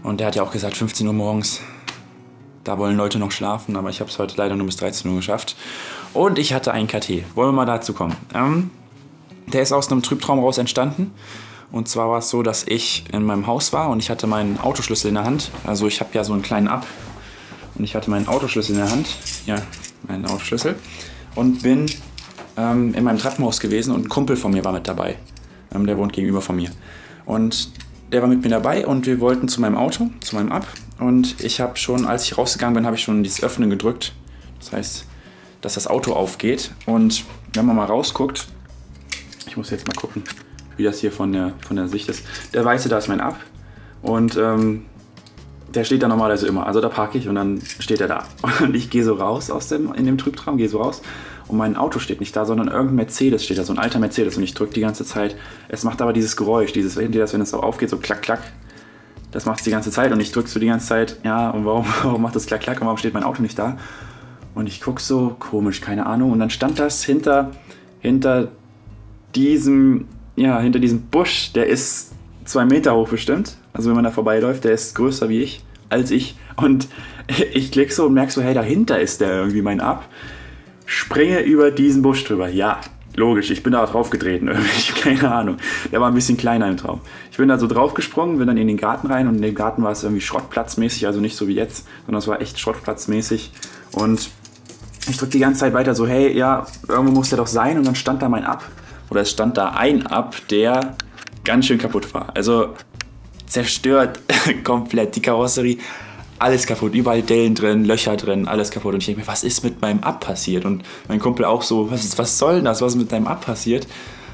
Und der hat ja auch gesagt, 15 Uhr morgens, da wollen Leute noch schlafen, aber ich habe es heute leider nur bis 13 Uhr geschafft. Und ich hatte einen KT. Wollen wir mal dazu kommen? Der ist aus einem Trübtraum raus entstanden. Und zwar war es so, dass ich in meinem Haus war und ich hatte meinen Autoschlüssel in der Hand. Also ich habe ja so einen kleinen Up. Und ich hatte meinen Autoschlüssel in der Hand. Ja, meinen Autoschlüssel. Und bin in meinem Treppenhaus gewesen und ein Kumpel von mir war mit dabei. Der wohnt gegenüber von mir. Und der war mit mir dabei und wir wollten zu meinem Auto, zu meinem Up. Und ich habe schon, als ich rausgegangen bin, habe ich schon dieses Öffnen gedrückt. Das heißt, dass das Auto aufgeht. Und wenn man mal rausguckt, ich muss jetzt mal gucken, wie das hier von der Sicht ist. Der weiße, da ist mein Up. Und der steht da normalerweise immer. Also da parke ich und dann steht er da. Und ich gehe so raus in dem Trübtraum, gehe so raus. Und mein Auto steht nicht da, sondern irgendein Mercedes steht da, so ein alter Mercedes. Und ich drücke die ganze Zeit. Es macht aber dieses Geräusch, wenn es so aufgeht, so klack, klack. Das macht es die ganze Zeit und ich drücke so die ganze Zeit, ja, und warum macht das klack, klack und warum steht mein Auto nicht da? Und ich gucke so, komisch, keine Ahnung. Und dann stand das hinter diesem Busch, der ist 2 Meter hoch bestimmt. Also wenn man da vorbeiläuft, der ist größer als ich. Und ich klicke so und merke so, hey, dahinter ist der irgendwie mein Up. Springe über diesen Busch drüber. Ja, logisch, ich bin da drauf getreten. Keine Ahnung. Der war ein bisschen kleiner im Traum. Ich bin da so drauf gesprungen, bin dann in den Garten rein und in dem Garten war es irgendwie schrottplatzmäßig, also nicht so wie jetzt, sondern es war echt schrottplatzmäßig. Und ich drücke die ganze Zeit weiter so, hey, ja, irgendwo muss der doch sein. Und dann stand da mein Up. Oder es stand da ein Up, der ganz schön kaputt war. Also zerstört komplett die Karosserie. Alles kaputt, überall Dellen drin, Löcher drin, alles kaputt. Und ich denke mir, was ist mit meinem Up passiert? Und mein Kumpel auch so, was soll denn das? Was ist mit deinem Up passiert?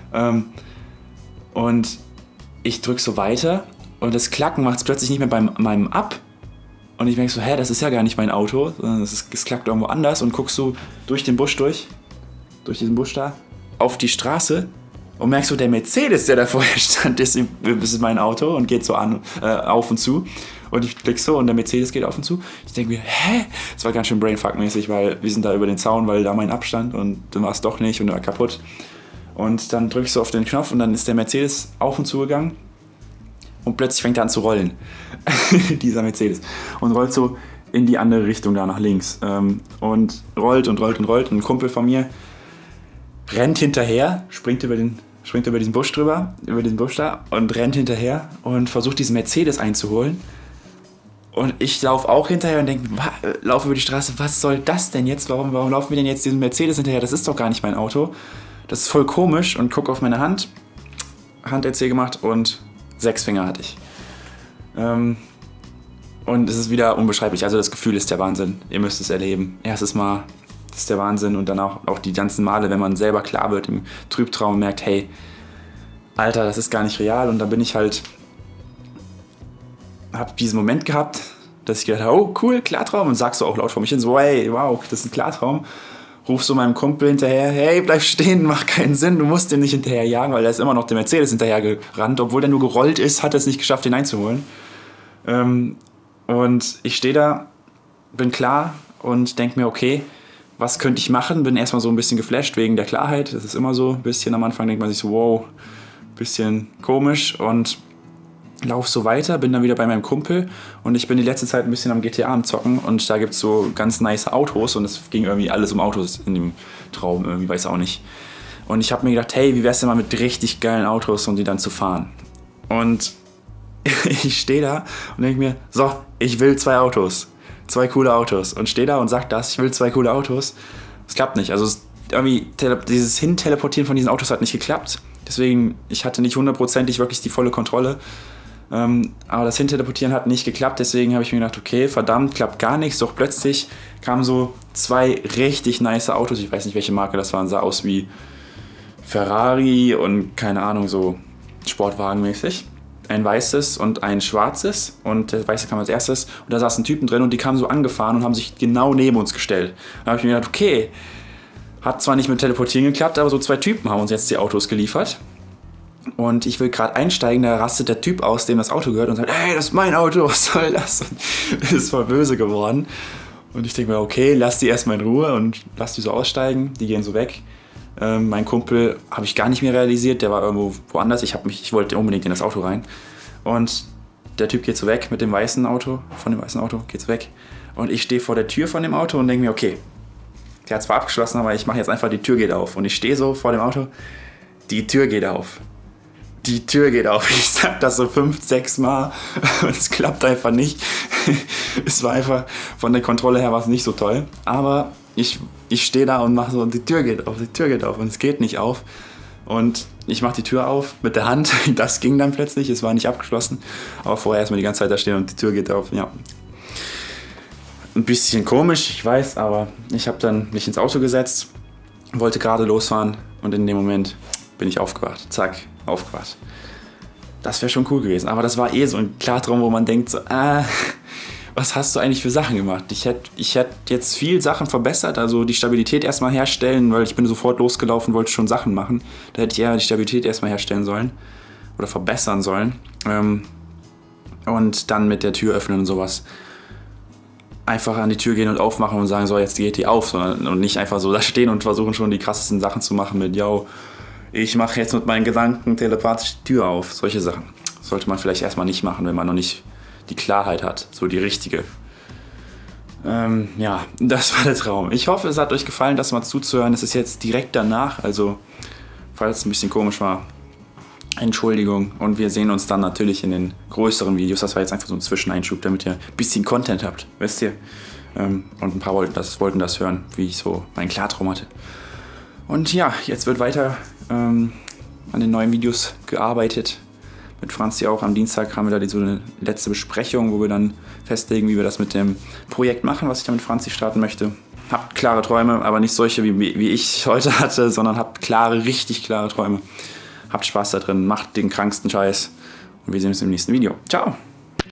Und ich drücke so weiter und das Klacken macht es plötzlich nicht mehr bei meinem Up. Und ich denke so, das ist ja gar nicht mein Auto, sondern es klackt irgendwo anders. Und guckst so durch den Busch durch diesen Busch da, auf die Straße und merkst so, der Mercedes, der da vorher stand, ist mein Auto und geht so auf und zu. Und ich blick so und der Mercedes geht auf und zu. Ich denke mir, das war ganz schön Brainfuck-mäßig, weil wir sind da über den Zaun, weil da mein Abstand und dann war es doch nicht und er war kaputt. Und dann drücke ich so auf den Knopf und dann ist der Mercedes auf und zu gegangen und plötzlich fängt er an zu rollen. Dieser Mercedes. Und rollt so in die andere Richtung da nach links. Und rollt und rollt und rollt. Und ein Kumpel von mir rennt hinterher, springt über diesen Busch drüber, über diesen Busch da und rennt hinterher und versucht diesen Mercedes einzuholen. Und ich laufe auch hinterher und laufe über die Straße, was soll das denn jetzt? Warum laufen wir denn jetzt diesen Mercedes hinterher? Das ist doch gar nicht mein Auto. Das ist voll komisch und gucke auf meine Hand. Hand-LC gemacht und 6 Finger hatte ich. Und es ist wieder unbeschreiblich. Also das Gefühl ist der Wahnsinn. Ihr müsst es erleben. Erstes Mal, das ist der Wahnsinn. Und dann auch die ganzen Male, wenn man selber klar wird im Trübtraum und merkt, hey, Alter, das ist gar nicht real. Und dann bin ich halt, hab diesen Moment gehabt, dass ich gedacht habe, oh cool, Klartraum. Und sag so auch laut vor mich hin, so hey, wow, das ist ein Klartraum. Ruf so meinem Kumpel hinterher, hey, bleib stehen, macht keinen Sinn, du musst dem nicht hinterher jagen, weil da ist immer noch der Mercedes hinterher gerannt. Obwohl der nur gerollt ist, hat er es nicht geschafft, den einzuholen. Und ich stehe da, bin klar und denke mir, okay, was könnte ich machen? Bin erstmal so ein bisschen geflasht wegen der Klarheit. Das ist immer so ein bisschen am Anfang, denkt man sich so, wow, bisschen komisch und lauf so weiter, bin dann wieder bei meinem Kumpel und ich bin die letzte Zeit ein bisschen am GTA am Zocken und da gibt es so ganz nice Autos und es ging irgendwie alles um Autos in dem Traum, irgendwie weiß auch nicht. Und ich habe mir gedacht, hey, wie wär's denn mal mit richtig geilen Autos und die dann zu fahren? Und ich stehe da und denke mir, so, ich will 2 Autos, 2 coole Autos und stehe da und sage ich will 2 coole Autos. Es klappt nicht, also irgendwie dieses Hinteleportieren von diesen Autos hat nicht geklappt. Deswegen, ich hatte nicht 100%ig wirklich die volle Kontrolle. Aber das Hinteleportieren hat nicht geklappt, deswegen habe ich mir gedacht, okay, verdammt, klappt gar nichts. Doch plötzlich kamen so 2 richtig nice Autos, ich weiß nicht, welche Marke das waren, sah aus wie Ferrari und keine Ahnung, so Sportwagenmäßig. Ein weißes und ein schwarzes und der weiße kam als erstes und da saßen Typen drin und die kamen so angefahren und haben sich genau neben uns gestellt. Da habe ich mir gedacht, okay, hat zwar nicht mit Teleportieren geklappt, aber so 2 Typen haben uns jetzt die Autos geliefert. Und ich will gerade einsteigen, da rastet der Typ aus, dem das Auto gehört und sagt, hey, das ist mein Auto, was soll das? Und ist voll böse geworden. Und ich denke mir, okay, lass die erstmal in Ruhe und lass die so aussteigen, die gehen so weg. Mein Kumpel habe ich gar nicht mehr realisiert, der war irgendwo woanders, ich wollte unbedingt in das Auto rein. Und der Typ geht so weg mit dem weißen Auto, von dem weißen Auto, geht so weg. Und ich stehe vor der Tür von dem Auto und denke mir, okay, der hat zwar abgeschlossen, aber ich mache jetzt einfach, die Tür geht auf. Und ich stehe so vor dem Auto, die Tür geht auf. Die Tür geht auf. Ich sag das so 5, 6 Mal und es klappt einfach nicht. Es war einfach, von der Kontrolle her war es nicht so toll. Aber ich stehe da und mache so, die Tür geht auf, die Tür geht auf und es geht nicht auf. Und ich mache die Tür auf mit der Hand. Das ging dann plötzlich, es war nicht abgeschlossen. Aber vorher erstmal die ganze Zeit da stehen und die Tür geht auf. Ja. Ein bisschen komisch, ich weiß, aber ich habe dann mich ins Auto gesetzt, wollte gerade losfahren und in dem Moment bin ich aufgewacht. Zack, aufgewacht. Das wäre schon cool gewesen, aber das war so ein Klartraum, wo man denkt so, was hast du eigentlich für Sachen gemacht? Ich hätte jetzt viel Sachen verbessert, also die Stabilität erstmal herstellen, weil ich bin sofort losgelaufen, wollte schon Sachen machen. Da hätte ich eher die Stabilität erstmal herstellen sollen oder verbessern sollen. Und dann mit der Tür öffnen und sowas. Einfach an die Tür gehen und aufmachen und sagen, so, jetzt geht die auf, und nicht einfach so da stehen und versuchen schon die krassesten Sachen zu machen mit, yo, ich mache jetzt mit meinen Gedanken telepathisch die Tür auf. Solche Sachen sollte man vielleicht erstmal nicht machen, wenn man noch nicht die Klarheit hat, so die richtige. Ja, das war der Traum. Ich hoffe, es hat euch gefallen, das mal zuzuhören. Es ist jetzt direkt danach, also falls es ein bisschen komisch war, Entschuldigung, und wir sehen uns dann natürlich in den größeren Videos. Das war jetzt einfach so ein Zwischeneinschub, damit ihr ein bisschen Content habt, wisst ihr. Und ein paar wollten das hören, wie ich so meinen Klartraum hatte. Und ja, jetzt wird weiter an den neuen Videos gearbeitet. Mit Franzi auch. Am Dienstag haben wir da so eine letzte Besprechung, wo wir dann festlegen, wie wir das mit dem Projekt machen, was ich da mit Franzi starten möchte. Habt klare Träume, aber nicht solche, wie ich heute hatte, sondern habt klare, richtig klare Träume. Habt Spaß da drin, macht den kranksten Scheiß und wir sehen uns im nächsten Video. Ciao!